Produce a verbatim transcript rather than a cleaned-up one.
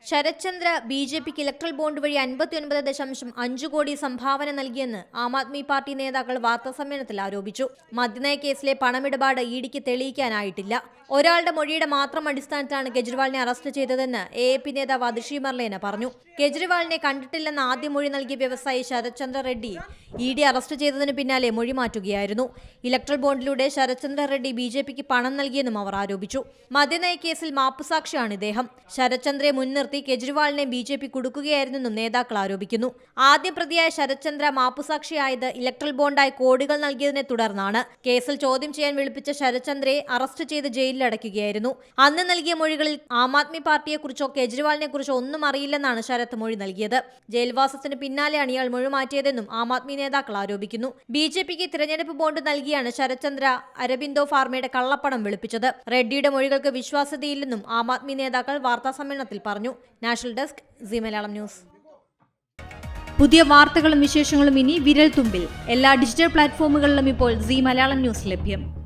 Sarath Chandra B J പിക്ക് electoral bond വഴി അൻപത്തിയൊൻപത് ദശാംശം അഞ്ച് കോടി സംഭാവന നൽകിയെന്ന് ആം ആദ്മി പാർട്ടി നേതാക്കൾ വാർത്താസമ്മേളനത്തിൽ ആരോപിച്ചു. മദ്യനയ കേസിലെ പണമിടപാട് ഇഡിക്ക് തെളിയിക്കാനായിട്ടില്ല. ഒരാളുടെ മൊഴിയുടെ മാത്രം അടിസ്ഥാനത്തിലാണ് കെജ്രിവാളിനെ അറസ്റ്റ് ചെയ്തതെന്ന് എ എ പി നേതാവ് അതിഷി മർലേന പറഞ്ഞു. കെജ്രിവാളിനെ കണ്ടിട്ടില്ലെന്ന ആദ്യ മൊഴി നൽകിയ വ്യവസായി Sarath Chandra Reddy E D arrest ചെയ്തതിന് പിന്നാലെ മൊഴി മാറ്റുകയായിരുന്നു. ഇലക്ട്രൽ ബോണ്ടിലൂടെ ശരത് ചന്ദ്ര റെഡ്ഡി ബി ജെ പിക്ക് പണം നൽകിയെന്നും അവർ ആരോപിച്ചു. മദ്യനയ കേസിൽ മാപ്പുസാക്ഷിയാണ് ഇദ്ദേഹം. ശരത് ചന്ദ്രയെ മുൻനിർത്തി കെജ്രിവാളിനെ ബി ജെ പി കുടുക്കുകയായിരുന്നെന്നും നേതാക്കൾ ആരോപിക്കുന്നു. ആദ്യ പ്രതിയായ ശരത് ചന്ദ്ര മാപ്പുസാക്ഷിയായത് ഇലക്ട്രൽ ബോണ്ടായി കോടികൾ നൽകിയതിനെ തുടർന്നാണ്. കേസിൽ ചോദ്യം ചെയ്യാൻ വിളിപ്പിച്ച ശരത് ചന്ദ്രയെ അറസ്റ്റ് ചെയ്ത് ജയിലിലടയ്ക്കുകയായിരുന്നു. അന്ന് നൽകിയ മൊഴികളിൽ ആം ആദ്മി പാർട്ടിയെക്കുറിച്ചോ കെജ്രിവാളിനെ കുറിച്ചോ ഒന്നും അറിയില്ലെന്നാണ് ശരത് മൊഴി നൽകിയത്. ജയിൽവാസത്തിന് പിന്നാലെയാണ് ഇയാൾ മൊഴി മാറ്റിയതെന്നും ആം ആദ്മി നേതാക്കൾ ആരോപിക്കുന്നു. ബി ജെ പിക്ക് തിരഞ്ഞെടുപ്പ് ബോണ്ട് നൽകിയാണ് ശരത് ചന്ദ്ര അരബിന്ദോ ഫാർമയുടെ കള്ളപ്പണം വെളുപ്പിച്ചത്. റെഡ്ഡിയുടെ മൊഴികൾക്ക് വിശ്വാസ്യതയില്ലെന്നും ആം ആദ്മി നേതാക്കൾ വാർത്താസമ്മേളനത്തിൽ പറഞ്ഞു. National desk, Zee Malayalam news. പുതിയ വാർത്തകളും വിശേഷങ്ങളും ഇനി വിരൽ തുമ്പിൽ. എല്ലാ ഡിജിറ്റൽ പ്ലാറ്റ്ഫോമുകളിലും ഇപ്പോൾ സി മലയാളം ന്യൂസ് ലഭ്യം.